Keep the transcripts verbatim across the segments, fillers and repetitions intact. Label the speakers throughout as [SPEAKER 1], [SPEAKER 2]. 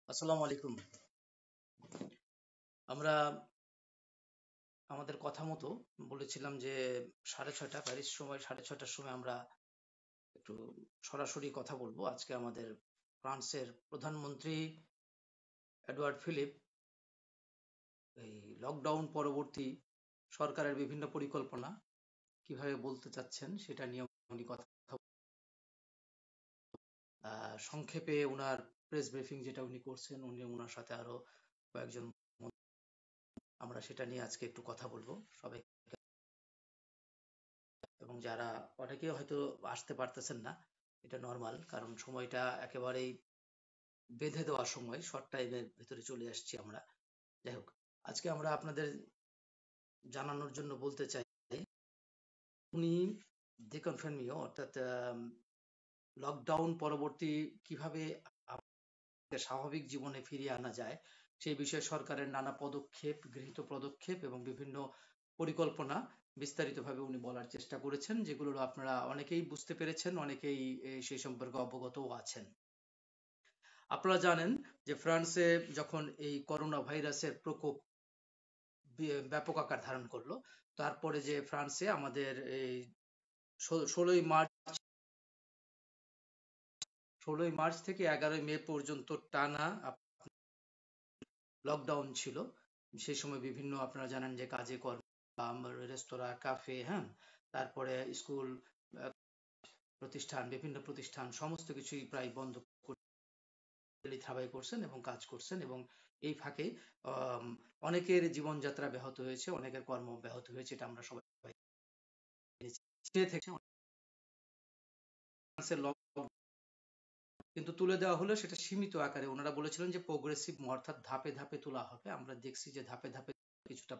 [SPEAKER 1] আসসালামু আলাইকুম। আমরা আমাদের কথা মতো বলেছিলাম যে সাড়ে ছয়টা প্যারিস সময় সাড়ে ছয়টার সময় আমরা একটু সরাসরি কথা বলবো। আজকে আমাদের ফ্রান্সের প্রধানমন্ত্রী এডওয়ার্ড ফিলিপ এই লকডাউন পরবর্তী সরকারের বিভিন্ন পরিকল্পনা কিভাবে বলতে চাচ্ছেন সেটা নিয়ে উনি কথা আহ, সংক্ষেপে উনার প্রেস ব্রিফিং যেটা উনি করছেন, উনি উনার সাথে আরো কয়েকজন মন্ত্রী, আমরা সেটা নিয়ে আজকে একটু কথা বলবো সবাই। এবং যারা অনেকে হয়তো আসতে পারতেছেন না, এটা নর্মাল, কারণ সময়টা একেবারেই বেঁধে দেওয়া সময়, শর্ট টাইমের ভিতরে চলে আসছি আমরা। যাই হোক, আজকে আমরা আপনাদের জানানোর জন্য বলতে চাই, উনি ডিকনফার্মিও অর্থাৎ লকডাউন পরবর্তী কিভাবে আমাদের স্বাভাবিক জীবনে ফিরিয়ে আনা যায় সেই বিষয়ে সরকারের নানা পদক্ষেপ, গৃহীত পদক্ষেপ এবং বিভিন্ন পরিকল্পনা বিস্তারিতভাবে উনি বলার চেষ্টা করেছেন, যেগুলো আপনারা অনেকেই বুঝতে পেরেছেন, অনেকেই এ, সেই সম্পর্কে অবগতও আছেন। আপনারা জানেন যে ফ্রান্সে যখন এই করোনা ভাইরাসের প্রকোপ বি- ব্যাপক আকার ধারণ করলো, তারপরে যে ফ্রান্সে আমাদের এই ষোলোই মার্চ ষোলোই মার্চ থেকে এগারোই মে পর্যন্ত টানা লকডাউন ছিল। সেই সময় বিভিন্ন, আপনারা জানেন যে কাজে কর্ম, রেস্তোরাঁ, কাফে, হ্যাঁ, তারপরে স্কুল, আহ, প্রতিষ্ঠান, বিভিন্ন প্রতিষ্ঠান সমস্ত কিছুই প্রায় বন্ধ করে ধাবাই করছেন এবং কাজ করছেন। এবং এই ফাঁকে আম, অনেকের জীবনযাত্রা ব্যাহত হয়েছে, অনেকের কর্ম ব্যাহত হয়েছে, এটা আমরা সবাই জেনেছি। সে থেকে ফ্রান্সের লকডাউন কিন্তু তুলে দেওয়া হলো, সেটা সীমিত আকারে। ওনারা বলেছিলেন যে প্রোগ্রেসিভ, অর্থাৎ ধাপে ধাপে তোলা হবে। আমরা দেখছি যে ধাপে ধাপে কিছুটা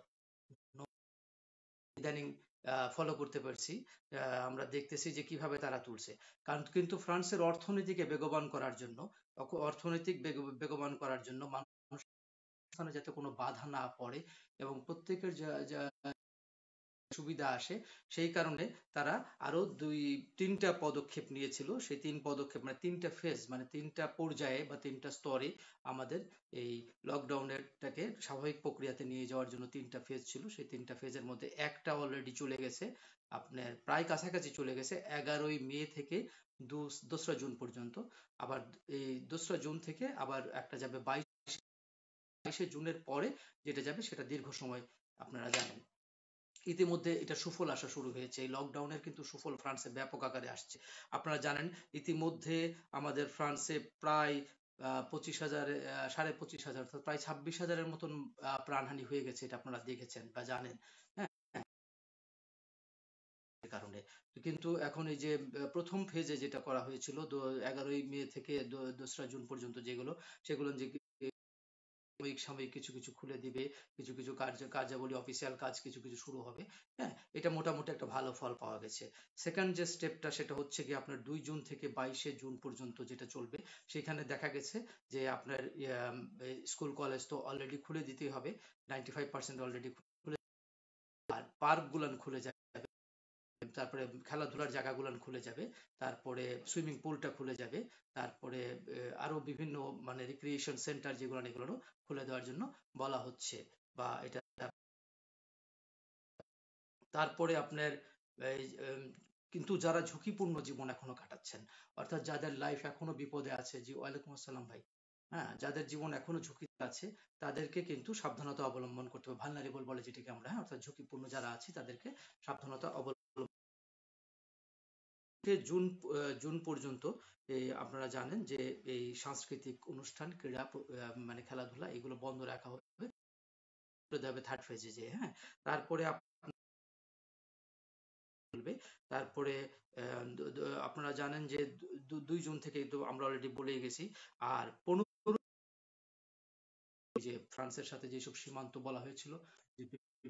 [SPEAKER 1] ইদানিং ফলো করতে পারছি। আহ, আমরা দেখতেছি যে কিভাবে তারা তুলছে। কারণ কিন্তু ফ্রান্সের অর্থনীতিকে বেগবান করার জন্য, অক- অর্থনৈতিক বেগ- বেগবান করার জন্য মানুষ স্থানে যাতে কোনো বাধা না পড়ে এবং প্রত্যেকের যা- যা সুবিধা আসে, সেই কারণে তারা আরো দুই তিনটা পদক্ষেপ নিয়েছিল। সেই তিন পদক্ষেপ মানে তিনটা ফেজ, মানে তিনটা পর্যায়ে বা তিনটা স্তরে আমাদের এই লকডাউনেরটাকে স্বাভাবিক প্রক্রিয়াতে নিয়ে যাওয়ার জন্য তিনটা ফেজ ছিল। সেই তিনটা ফেজের মধ্যে একটা অলরেডি চলে গেছে, আপনার প্রায় কাছাকাছি চলে গেছে, এগারোই মে থেকে দোস- দোসরা জুন পর্যন্ত। আবার এই দোসরা জুন থেকে আবার একটা যাবে বাইশে জুনের পরে, যেটা যাবে সেটা দীর্ঘ সময়, আপনারা জানেন। ইতিমধ্যে এটা সুফল আসা শুরু হয়েছে, এই লকডাউনের কিন্তু সুফল ফ্রান্সে ব্যাপক আকারে আসছে। আপনারা জানেন ইতিমধ্যে আমাদের ফ্রান্সে প্রায় আহ, পঁচিশ হাজার, আহ, সাড়ে পঁচিশ হাজার, অর্থাৎ প্রায় ছাব্বিশ হাজারের মতন আহ, প্রাণহানি হয়ে গেছে, এটা আপনারা দেখেছেন বা জানেন। হ্যাঁ, এর কারণে কিন্তু এখন এই যে আহ, প্রথম ফেজে যেটা করা হয়েছিল এগারোই মে থেকে দো- দোসরা জুন পর্যন্ত, যেগুলো সেগুলো যে সাময়িক সাময়িক কিছু কিছু খুলে দিবে, কিছু কিছু কার্য কার্যাবলী, অফিসিয়াল কাজ কিছু কিছু শুরু হবে। হ্যাঁ, এটা মোটামুটি একটা ভালো ফল পাওয়া গেছে। সেকেন্ড যে স্টেপটা, সেটা হচ্ছে কি আপনার দুই জুন থেকে বাইশে জুন পর্যন্ত যেটা চলবে, সেখানে দেখা গেছে যে আপনার স্কুল কলেজ তো অলরেডি খুলে দিতেই হবে, নাইনটি ফাইভ পার্সেন্ট অলরেডি খুলে, আর পার্ক গুলান খুলে যাবে, তারপরে খেলাধুলার জায়গাগুলো খুলে যাবে, তারপরে সুইমিং পুলটা খুলে যাবে, তারপরে আহ, আরো বিভিন্ন মানে রিক্রিয়েশন সেন্টার যেগুলো, এগুলো খুলে দেওয়ার জন্য বলা হচ্ছে। বা এটা তারপরে আপনার এই, উম, কিন্তু যারা ঝুঁকিপূর্ণ জীবন এখনো কাটাচ্ছেন, অর্থাৎ যাদের লাইফ এখনো বিপদে আছে, জি ওয়ালাইকুম আসসালাম ভাই, হ্যাঁ, যাদের জীবন এখনো ঝুঁকিতে আছে, তাদেরকে কিন্তু সাবধানতা অবলম্বন করতে হবে। ভালনারেবল বলে যেটাকে আমরা, হ্যাঁ, অর্থাৎ ঝুঁকিপূর্ণ যারা আছে তাদেরকে সাবধানতা অবলম্বন থেকে জুন আহ, জুন পর্যন্ত। এই আপনারা জানেন যে এই সাংস্কৃতিক অনুষ্ঠান, ক্রীড়া প- আহ, মানে খেলাধুলা, এগুলো বন্ধ রাখা হবে, দেবে থার্ড ফেজে যে, হ্যাঁ। তারপরে আপ- বলবে, তারপরে আহ, দু- দু- আপনারা জানেন যে দু- দু- দুই জুন থেকে তো আমরা অলরেডি বলেই গেছি। আর পনেরো, যে ফ্রান্সের সাথে যেসব সীমান্ত বলা হয়েছিল যে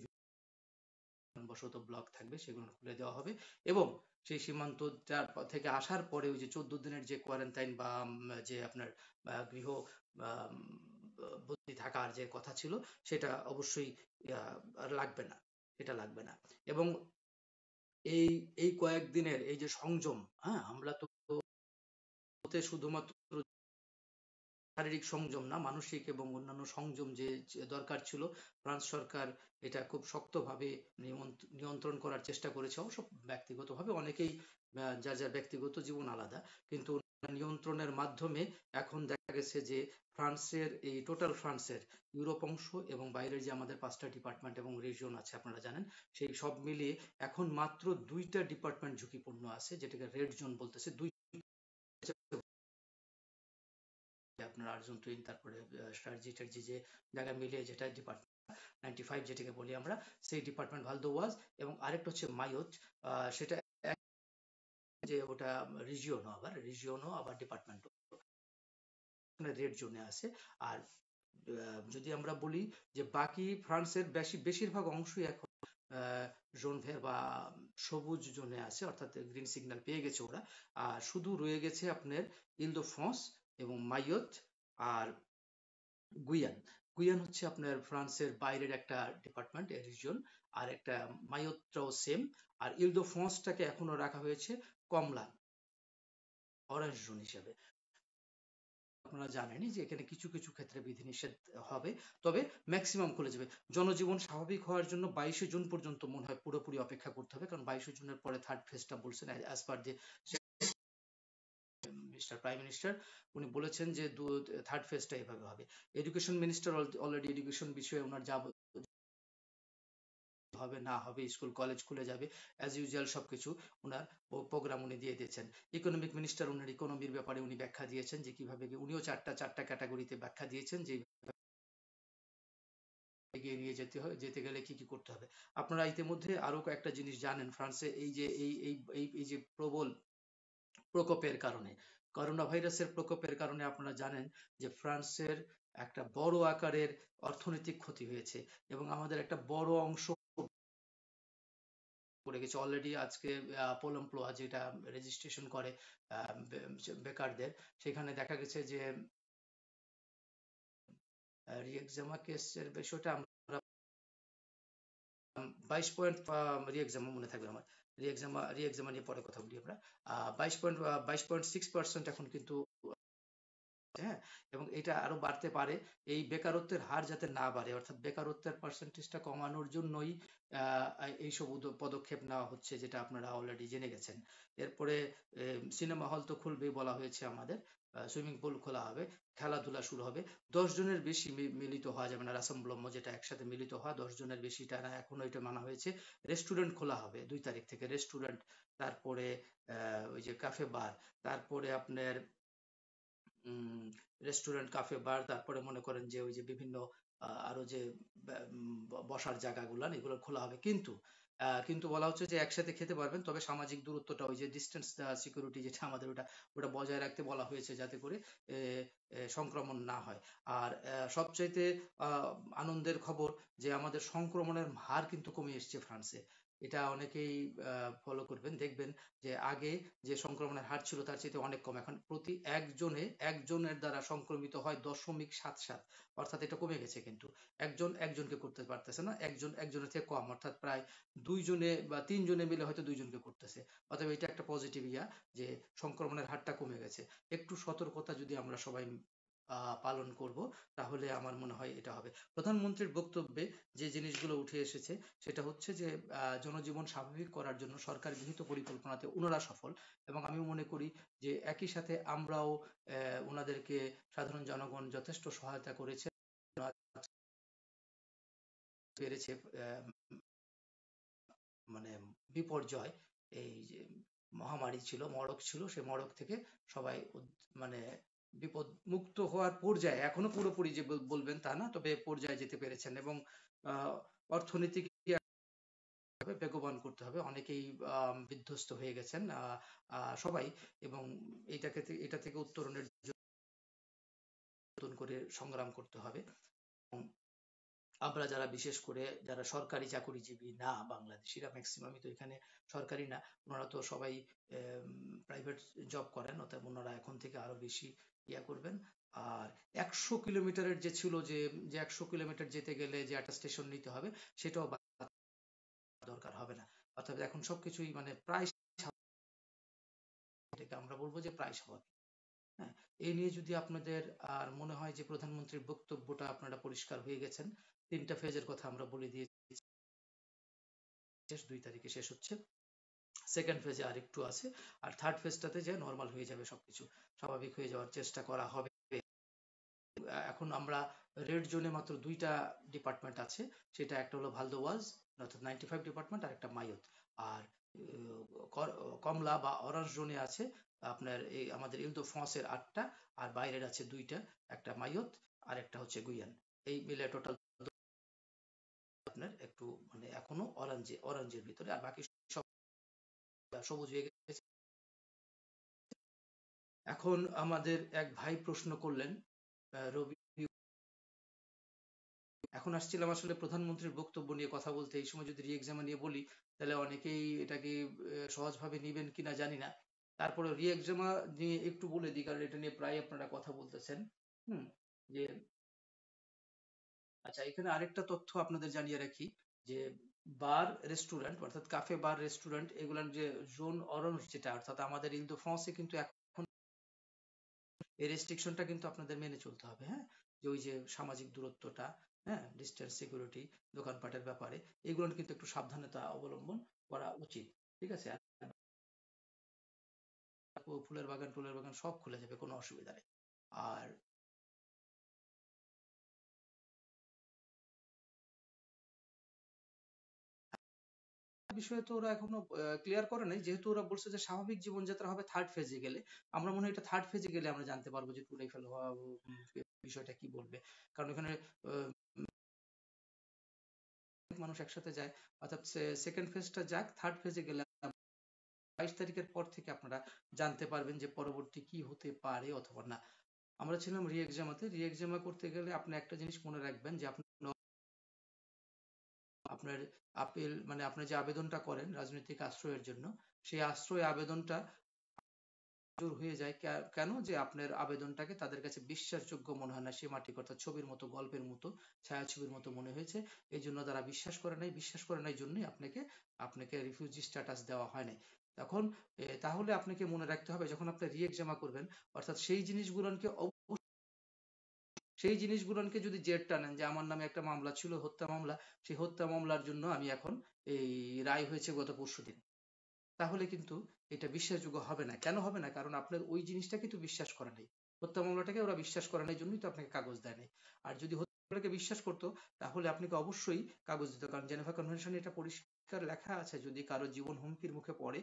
[SPEAKER 1] বশত ব্লক থাকবে, সেগুলো খুলে দেওয়া হবে। এবং সেই সীমান্তটার প- থেকে আসার পরে ওই যে চোদ্দ দিনের যে কোয়ারেন্টাইন বা উম, যে আপনার আহ, গৃহ আম, বন্দি থাকার যে কথা ছিল, সেটা অবশ্যই আহ, আর লাগবে না, এটা লাগবে না। এবং এই এই কয়েকদিনের এই যে সংযম, হ্যাঁ, আমরা তো শুধুমাত্র শারীরিক সংযম না, মানসিক এবং অন্যান্য সংযম যে যে দরকার ছিল, ফ্রান্স সরকার এটা খুব শক্তভাবে নিয়ন্ত্র- নিয়ন্ত্রণ করার চেষ্টা করেছে। অবশ্য ব্যক্তিগতভাবে অনেকেই আহ, যার যার ব্যক্তিগত জীবন আলাদা, কিন্তু নিয়ন্ত্রণের মাধ্যমে এখন দেখা গেছে যে ফ্রান্সের এই টোটাল ফ্রান্সের ইউরোপ অংশ এবং বাইরের যে আমাদের পাঁচটা ডিপার্টমেন্ট এবং রিজিয়ন আছে আপনারা জানেন, সেই সব মিলিয়ে এখন মাত্র দুইটা ডিপার্টমেন্ট ঝুঁকিপূর্ণ আছে, যেটাকে রেড জোন বলতেছে। দুই আপনার আর্জেন্টিন, তারপরে স্টার্জি টার্জি যে জায়গা মিলিয়ে যেটা ডিপার্টমেন্ট নাইনটি ফাইভ যেটাকে বলি আমরা, সেই ডিপার্টমেন্ট ভালদো ওয়াজ, এবং আরেকটা হচ্ছে মায়োত। সেটা এক- যে ওটা রিজিওনো, আবার রিজিওনো আবার ডিপার্টমেন্ট রেড জোনে আছে। আর আহ, যদি আমরা বলি যে বাকি ফ্রান্সের বেশি বেশিরভাগ অংশই এখন জোন ভের বা সবুজ জোনে আছে, অর্থাৎ গ্রিন সিগন্যাল পেয়ে গেছে ওরা। আর শুধু রয়ে গেছে আপনার ইল দো ফ্রান্স এবং মাইয়ত আর গুয়ান। গুয়ান হচ্ছে আপনার ফ্রান্সের বাইরের একটা ডিপার্টমেন্ট, রিজিয়ন। আর একটা মায়োত্রাও সেম। আর ইল দো ফ্রান্সটাকে এখনো রাখা হয়েছে কমলা, অরেঞ্জ জোন হিসেবে। আপনারা জানেনই যে এখানে কিছু কিছু ক্ষেত্রে বিধিনিষেধ হবে, তবে ম্যাক্সিমাম খুলে যাবে। জনজীবন স্বাভাবিক হওয়ার জন্য বাইশে জুন পর্যন্ত মনে হয় পুরোপুরি অপেক্ষা করতে হবে, কারণ বাইশে জুনের পরে থার্ড ফেজটা বলছেন অ্যাজ পার যে মিস্টার প্রাইম মিনিস্টার, উনি বলেছেন যে থার্ড ফেজটা এভাবে হবে। এডুকেশন মিনিস্টার অলরেডি এডুকেশন বিষয়ে ওনার যা হবে না হবে, স্কুল কলেজ খুলে যাবে অ্যাজ ইউজুয়াল সবকিছু ওনার প্রোগ্রাম উনি দিয়ে দিয়েছেন। ইকোনমিক মিনিস্টার ওনার ইকোনমির ব্যাপারে উনি ব্যাখ্যা দিয়েছেন যে কিভাবে উনিও চারটা চারটা ক্যাটাগরিতে ব্যাখ্যা দিয়েছেন যে এগিয়ে নিয়ে যেতে হয়, যেতে গেলে কি কি করতে হবে। আপনারা ইতিমধ্যে আরো কয়েকটা জিনিস জানেন, ফ্রান্সে এই যে এই এই এই এই যে প্রবল প্রকোপের কারণে, করোনা ভাইরাসের প্রকোপের কারণে আপনারা জানেন যে ফ্রান্সের একটা বড় আকারের অর্থনৈতিক ক্ষতি হয়েছে, এবং আমাদের একটা বড় অংশ পড়ে গেছে অলরেডি। আজকে পোল এমপ্লয় যেটা রেজিস্ট্রেশন করে আহ, বে- বেকারদের, সেখানে দেখা গেছে যে রিএক্সামা কেসের বিষয়টা আমরা বাইশ পয়েন্ট রিএক্সামা মনে থাকবে আমার, রিএক্সামা রিএক্সামা নিয়ে পরে কথা বলি আমরা। আহ বাইশ পয়েন্ট বাইশ পয়েন্ট সিক্স পার্সেন্ট এখন কিন্তু, হ্যাঁ, এবং এটা আরো বাড়তে পারে। এই বেকারত্বের হার যাতে না বাড়ে, অর্থাৎ বেকারত্বের পার্সেন্টেজটা কমানোর জন্যই আহ, এইসব উদ্যোগ পদক্ষেপ নেওয়া হচ্ছে, যেটা আপনারা অলরেডি জেনে গেছেন। এরপরে সিনেমা হল তো খুলবেই বলা হয়েছে আমাদের, সুইমিং পুল খোলা হবে, খেলাধুলা শুরু হবে। দশ জনের বেশি মি- মিলিত হওয়া যাবে না, রাসম্বলম্ব যেটা একসাথে মিলিত হওয়া, দশ জনের বেশিটা না, এখনো এটা মানা হয়েছে। রেস্টুরেন্ট খোলা হবে দুই তারিখ থেকে, রেস্টুরেন্ট, তারপরে আহ ওই যে কাফে বার, তারপরে আপনার উম রেস্টুরেন্ট, কাফে, বার, তারপরে মনে করেন যে ওই যে বিভিন্ন আহ, আরো যে বা- উম, ব- বসার জায়গাগুলো এগুলো খোলা হবে। কিন্তু আহ, কিন্তু বলা হচ্ছে যে একসাথে খেতে পারবেন, তবে সামাজিক দূরত্বটা, ওই যে ডিস্টেন্স সিকিউরিটি যেটা আমাদের, ওটা ওটা বজায় রাখতে বলা হয়েছে, যাতে করে এ, এ, সংক্রমণ না হয়। আর আহ, সবচাইতে আহ, আনন্দের খবর যে আমাদের সংক্রমণের হার কিন্তু কমে এসেছে ফ্রান্সে। এটা অনেকেই ফলো করবেন, দেখবেন যে আগে যে সংক্রমণের হার ছিল তার চাইতে অনেক কম। এখন প্রতি একজনে একজনের দ্বারা সংক্রমিত হয় দশমিক সাত সাত, অর্থাৎ এটা কমে গেছে। কিন্তু একজন একজনকে করতে পারতেছে না, একজন একজনের থেকে কম, অর্থাৎ প্রায় দুইজনে বা তিনজনে মিলে হয়তো দুইজনকে করতেছে। অতএব এটা একটা পজিটিভ ইয়া, যে সংক্রমণের হারটা কমে গেছে। একটু সতর্কতা যদি আমরা সবাই আহ পালন করব, তাহলে আমার মনে হয় এটা হবে। প্রধানমন্ত্রীর বক্তব্যে যে জিনিসগুলো উঠে এসেছে সেটা হচ্ছে যে আহ, জনজীবন স্বাভাবিক করার জন্য সরকার গৃহীত পরিকল্পনাতে ওনারা সফল, এবং আমি মনে করি যে একই সাথে আমরাও আহ, ওনাদেরকে, সাধারণ জনগণ যথেষ্ট সহায়তা করেছে, পেরেছে। আহ, মানে বিপর্যয়, এই যে মহামারী ছিল, মড়ক ছিল, সে মড়ক থেকে সবাই উদ- মানে বিপদ মুক্ত হওয়ার পর্যায়ে, এখনো পুরোপুরি যে বল- বলবেন তা না, তবে পর্যায়ে যেতে পেরেছেন। এবং আহ, অর্থনীতিকে হবে বেগবান করতে হবে, অনেকেই আহ, বিধ্বস্ত হয়ে গেছেন আহ, আহ, সবাই, এবং এটাকে থে- এটা থেকে উত্তরণের জন্য নতুন করে সংগ্রাম করতে হবে। এবং আমরা যারা, বিশেষ করে যারা সরকারি চাকরিজীবী না, বাংলাদেশিরা ম্যাক্সিমামই তো এখানে সরকারি না, ওনারা তো সবাই প্রাইভেট জব করেন, অতএব ওনারা এখন থেকে আরো বেশি ইয়া করবেন। আর একশো কিলোমিটারের যে ছিল, যে যে একশো কিলোমিটার যেতে গেলে যে একটা স্টেশন নিতে হবে, সেটাও বা- দরকার হবে না। অর্থাৎ এখন সবকিছুই মানে প্রায় স্বাভাবিক, এটাকে আমরা বলবো যে প্রায় স্বাভাবিক। হ্যাঁ, এই নিয়ে যদি আপনাদের আর মনে হয় যে প্রধানমন্ত্রীর বক্তব্যটা আপনারা পরিষ্কার হয়ে গেছেন, তিনটা ফেজের কথা আমরা বলে দিয়েছি, দুই তারিখে শেষ হচ্ছে, সেকেন্ড ফেজে আর একটু আছে, আর থার্ড ফেজটাতে যে নর্মাল হয়ে যাবে, সবকিছু স্বাভাবিক হয়ে যাওয়ার চেষ্টা করা হবে। এখন আমরা রেড জোনে মাত্র দুইটা ডিপার্টমেন্ট আছে, সেটা একটা হলো ভালদোয়াজ অর্থাৎ নাইনটি ফাইভ ডিপার্টমেন্ট, আর একটা মাইয়ত। আর কমলা বা অরেঞ্জ জোনে আছে আপনার এই আমাদের ইলদো ফ্রান্সের আটটা, আর বাইরের আছে দুইটা, একটা মাইয়ত আর একটা হচ্ছে গুইয়ান। এই মিলে টোটাল আপনার একটু মানে এখনো অরেঞ্জে অরেঞ্জের ভিতরে, আর বাকি সব সবুজ হয়ে গেছে। এখন আমাদের এক ভাই প্রশ্ন করলেন, রবি, এখন আসছিলাম আসলে প্রধানমন্ত্রীর বক্তব্য নিয়ে কথা বলতে। এই সময় যদি রি এক্সাম নিয়ে বলি তাহলে অনেকেই এটাকে সহজভাবে নিবেন কিনা জানি না, তারপরে রি এক্সাম নিয়ে একটু বলে দিই, কারণ এটা নিয়ে প্রায় আপনারা কথা বলতেছেন। হুম, যে আচ্ছা, এখানে আরেকটা তথ্য আপনাদের জানিয়ে রাখি, যে বার রেস্টুরেন্ট অর্থাৎ কাফে বার রেস্টুরেন্ট এগুলার যে জোন অরেঞ্জ যেটা, অর্থাৎ আমাদের ইলদো ফ্রান্সে কিন্তু এখন এই রেস্ট্রিকশনটা কিন্তু আপনাদের মেনে চলতে হবে। হ্যাঁ, যে ওই যে সামাজিক দূরত্বটা, হ্যাঁ, ডিস্টেন্স, সিকিউরিটি, দোকানপাটের ব্যাপারে এগুলো কিন্তু একটু সাবধানতা অবলম্বন করা উচিত। ঠিক আছে, আর ফুলের বাগান টুলের বাগান সব খুলে যাবে, কোনো অসুবিধা নেই। আর বিষয়ে তো ওরা এখনো ক্লিয়ার করে নাই, যেহেতু ওরা বলছে যে স্বাভাবিক জীবনযাত্রা হবে থার্ড ফেজে গেলে। আমরা মনে হয় এটা থার্ড ফেজে গেলে আমরা জানতে পারবো যে টুরে ফেল হওয়া উম, বিষয়টা কি বলবে, কারণ এখানে আহ, মানুষ একসাথে যায়, অর্থাৎ সেকেন্ড ফেজটা যাক, থার্ড ফেজে গেলে বাইশ তারিখের পর থেকে আপনারা জানতে পারবেন যে পরবর্তী কি হতে পারে অথবা না। আমরা ছিলাম রি এক্সামাতে, রি এক্সামা করতে গেলে আপনি একটা জিনিস মনে রাখবেন যে আপনি আপনার আপিল মানে আপনি যে আবেদনটা করেন রাজনৈতিক আশ্রয়ের জন্য, সেই আশ্রয় আবেদনটা মঞ্জুর হয়ে যায় কে- কেন, যে আপনার আবেদনটাকে তাদের কাছে বিশ্বাসযোগ্য মনে হয় না, সেমাটিক অর্থাৎ ছবির মতো, গল্পের মতো, ছায়াছবির মতো মনে হয়েছে, এই জন্য তারা বিশ্বাস করে নাই, বিশ্বাস করে নাই জন্যই আপনাকে আপনাকে রিফিউজি স্ট্যাটাস দেওয়া হয় নাই। তখন এ, তাহলে আপনাকে মনে রাখতে হবে যখন আপনি রি এক্সামা করবেন, অর্থাৎ সেই জিনিসগুলোকে অব- সেই জিনিসগুলোকে যদি জেড টানেন যে আমার নামে একটা মামলা ছিল, হত্যা মামলা, সেই হত্যা মামলার জন্য আমি এখন এই রায় হয়েছে গত পরশুদিন, তাহলে কিন্তু এটা বিশ্বাসযোগ্য হবে না। কেন হবে না? কারণ আপনার ওই জিনিসটাকে তো বিশ্বাস করা নেই, হত্যা মামলাটাকে ওরা বিশ্বাস করা নাই জন্যই তো আপনাকে কাগজ দেয় নাই। আর যদি হত্যা মামলাটাকে বিশ্বাস করতো তাহলে আপনাকে অবশ্যই কাগজ দিত, কারণ জেনেভা কনভেনশনে এটা পরিষ্কার লেখা আছে, যদি কারো জীবন হুমকির মুখে পড়ে,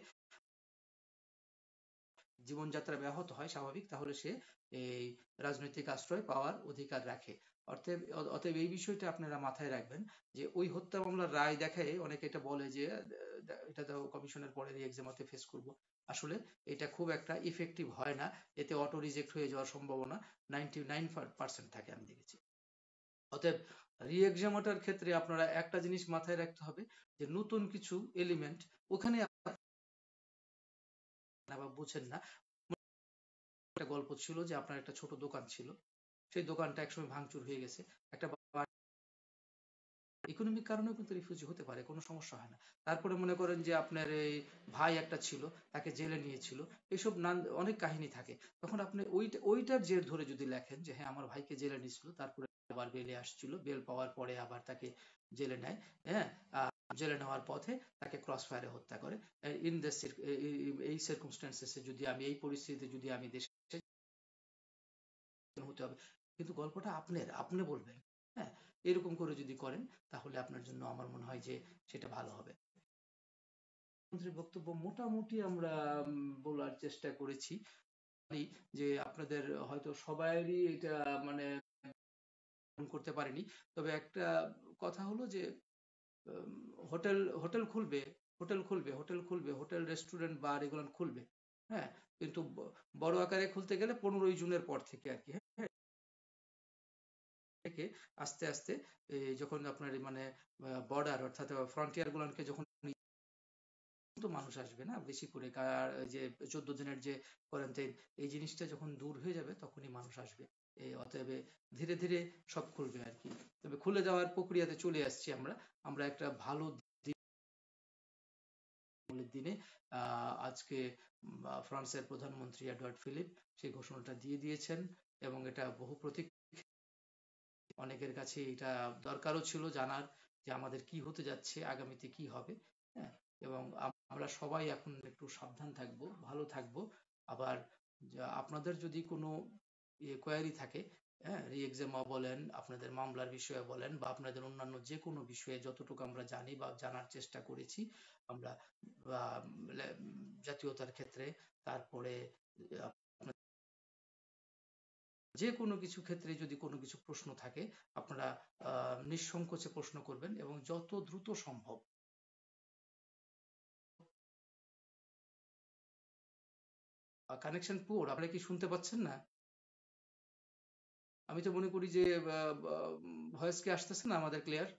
[SPEAKER 1] জীবনযাত্রা ব্যাহত হয় স্বাভাবিক, তাহলে সে এই রাজনৈতিক আশ্রয় পাওয়ার অধিকার রাখে। অতএব অতএব এই বিষয়টা আপনারা মাথায় রাখবেন, যে ওই হত্যা মামলার রায় দেখায় অনেকে এটা বলে যে আহ, এটা তো কমিশনের পরে এক্সামতে ফেস করব। আসলে এটা খুব একটা ইফেক্টিভ হয় না, এতে অটো রিজেক্ট হয়ে যাওয়ার সম্ভাবনা নাইনটি নাইন পার্সেন্ট থাকে আমি দেখেছি। অতএব রি এক্সামটার ক্ষেত্রে আপনারা একটা জিনিস মাথায় রাখতে হবে, যে নতুন কিছু এলিমেন্ট ওখানে আপনারা বুঝেন না। একটা গল্প ছিল যে আপনার একটা ছোট দোকান ছিল, সেই দোকানটা একসময় ভাঙচুর হয়ে গেছে, একটা ইকোনমিক কারণেও কিন্তু রিফিউজি হতে পারে, কোনো সমস্যা হয় না। তারপরে মনে করেন যে আপনার এই ভাই একটা ছিল, তাকে জেলে নিয়েছিল, এইসব নান অনেক কাহিনী থাকে। তখন আপনি ওইটা ওইটার জের ধরে যদি লেখেন যে হ্যাঁ আমার ভাইকে জেলে নিয়েছিল, তারপরে আবার বেলে আসছিল, বেল পাওয়ার পরে আবার তাকে জেলে নেয়, হ্যাঁ, আহ, জেলে নেওয়ার পথে তাকে ক্রস ফায়ারে হত্যা করে, ইন দ্য এই সার্কুমস্টেন্সেসে যদি আমি এই পরিস্থিতিতে যদি আমি দেশে হতে হবে, কিন্তু গল্পটা আপনার, আপনি বলবেন। হ্যাঁ, এরকম করে যদি করেন তাহলে আপনার জন্য আমার মনে হয় যে সেটা ভালো হবে। প্রধানমন্ত্রীর বক্তব্য মোটামুটি আমরা উম, বলার চেষ্টা করেছি, জানি যে আপনাদের হয়তো সবারই এটা মানে পূরণ করতে পারেনি। তবে একটা কথা হলো যে উম, হোটেল হোটেল খুলবে, হোটেল খুলবে হোটেল খুলবে হোটেল রেস্টুরেন্ট বার এগুলো খুলবে। হ্যাঁ, কিন্তু ব- বড় আকারে খুলতে গেলে পনেরোই জুনের পর থেকে আর কি। হ্যাঁ, থেকে আস্তে আস্তে এই যখন আপনার এই মানে বর্ডার অর্থাৎ ফ্রন্টিয়ার গুলানকে যখন তো মানুষ আসবে না বেশি করে, কার যে চোদ্দ দিনের যে কোয়ারেন্টাইন, এই জিনিসটা যখন দূর হয়ে যাবে তখনই মানুষ আসবে। এই অতএব ধীরে ধীরে সব খুলবে আর কি। তবে খুলে যাওয়ার প্রক্রিয়াতে চলে আসছি আমরা। আমরা একটা ভালো দিক বলে আজকের দিনে আহ, আজকে উম, আহ, ফ্রান্সের প্রধানমন্ত্রী এডওয়ার্ড ফিলিপ সেই ঘোষণাটা দিয়ে দিয়েছেন এবং এটা বহু প্রতীক অনেকের কাছে এটা দরকারও ছিল জানার যে আমাদের কি হতে যাচ্ছে, আগামীতে কি হবে। হ্যাঁ, এবং আম- আমরা সবাই এখন একটু সাবধান থাকবো, ভালো থাকবো। আবার যা- আপনাদের যদি কোনো কোয়ারি থাকে, হ্যাঁ, রি এক্সামা বলেন, আপনাদের মামলার বিষয়ে বলেন, বা আপনাদের অন্যান্য যে কোনো বিষয়ে যতটুকু আমরা জানি বা জানার চেষ্টা করেছি আমরা, বা লে- জাতীয়তার ক্ষেত্রে, তারপরে যে কোনো কিছু ক্ষেত্রে যদি কোনো কিছু প্রশ্ন থাকে আপনারা আহ, নিঃসংকোচে প্রশ্ন করবেন এবং যত দ্রুত সম্ভব। কানেকশন পুয়ার, আপনারা কি শুনতে পাচ্ছেন না? আমি তো মনে করি যে ভয়েস কি আসতেছে না আমাদের ক্লিয়ার?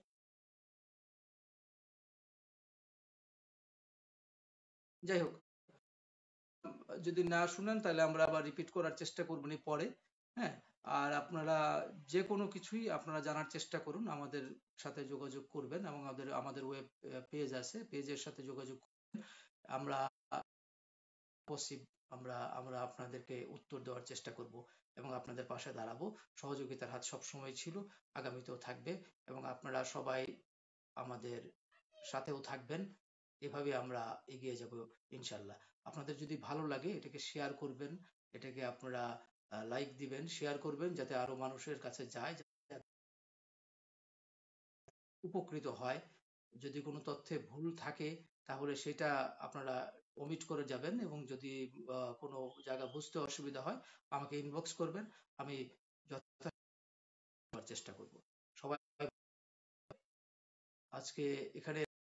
[SPEAKER 1] যাই হোক, যদি না শুনেন তাহলে আমরা আবার রিপিট করার চেষ্টা করবো নি পরে। হ্যাঁ, আর আপনারা যে কোনো কিছুই আপনারা জানার চেষ্টা করুন, আমাদের সাথে যোগাযোগ করবেন এবং আমাদের আমাদের ওয়েব পেজ আছে, পেজের সাথে যোগাযোগ করবেন। আমরা পসিব আমরা আমরা আপনাদেরকে উত্তর দেওয়ার চেষ্টা করব এবং আপনাদের পাশে দাঁড়াবো। সহযোগিতার হাত সবসময় ছিল, আগামীতেও থাকবে, এবং আপনারা সবাই আমাদের সাথেও থাকবেন। এভাবে আমরা এগিয়ে যাব ইনশাল্লাহ। আপনাদের যদি ভালো লাগে এটাকে শেয়ার করবেন, এটাকে আপনারা লাইক দিবেন, শেয়ার করবেন যাতে আরো মানুষের কাছে যায়, যাতে উপকৃত হয়। যদি কোনো তথ্যে ভুল থাকে তাহলে সেটা আপনারা ওমিট করে যাবেন, এবং যদি আহ, কোনো জায়গা বুঝতে অসুবিধা হয় আমাকে ইনবক্স করবেন, আমি যথাযথ চেষ্টা করব। সবাই আজকে এখানে